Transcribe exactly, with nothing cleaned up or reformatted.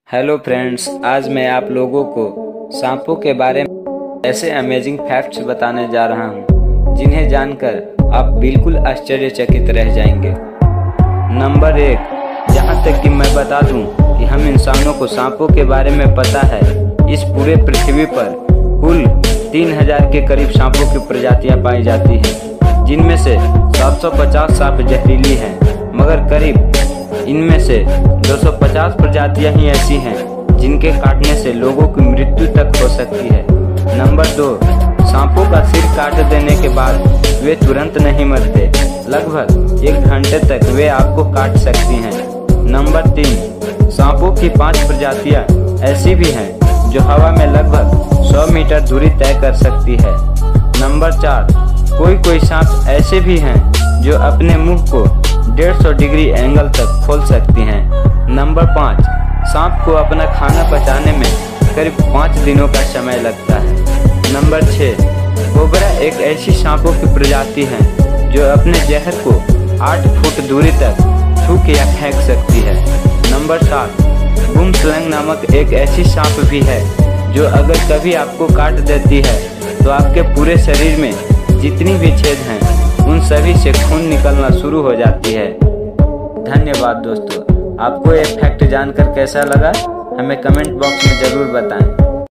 Hello friends, आज मैं आप लोगों को सांपों के बारे में ऐसे अमेजिंग फैक्ट्स बताने जा रहा हूं, जिन्हें जानकर आप बिल्कुल आश्चर्यचकित रह जाएंगे। नंबर एक, जहां तक कि मैं बता दूं कि हम इंसानों को सांपों के बारे में पता है, इस पूरे पृथ्वी पर कुल तीन हजार के करीब सांपों की प्रजातियां पाई जाती हैं, जिनमें से सात सौ पचास सांप जहरीली हैं, मगर करीब इनमें से दो सौ पचास प्रजातियां ही ऐसी हैं जिनके काटने से लोगों की मृत्यु तक हो सकती है। नंबर दो, सांपों का सिर काट देने के बाद वे तुरंत नहीं मरते, लगभग एक घंटे तक वे आपको काट सकती हैं। नंबर तीन, सांपों की पांच प्रजातियां ऐसी भी हैं जो हवा में लगभग सौ मीटर दूरी तय कर सकती है। नंबर चार, कोई कोई सांप ऐसे भी हैं जो अपने मुंह को डेढ़ सौ डिग्री एंगल तक खोल सकती हैं। नंबर पाँच, सांप को अपना खाना पचाने में करीब पाँच दिनों का समय लगता है। नंबर छः, कोबरा एक ऐसी सांपों की प्रजाति है जो अपने जहर को आठ फुट दूरी तक थूक या फेंक सकती है। नंबर सात, बूम स्लैंग नामक एक ऐसी सांप भी है जो अगर कभी आपको काट देती है तो आपके पूरे शरीर में जितनी भी छेद हैं उन सभी से खून निकलना शुरू हो जाती है। धन्यवाद दोस्तों, आपको ये फैक्ट जानकर कैसा लगा हमें कमेंट बॉक्स में ज़रूर बताएं।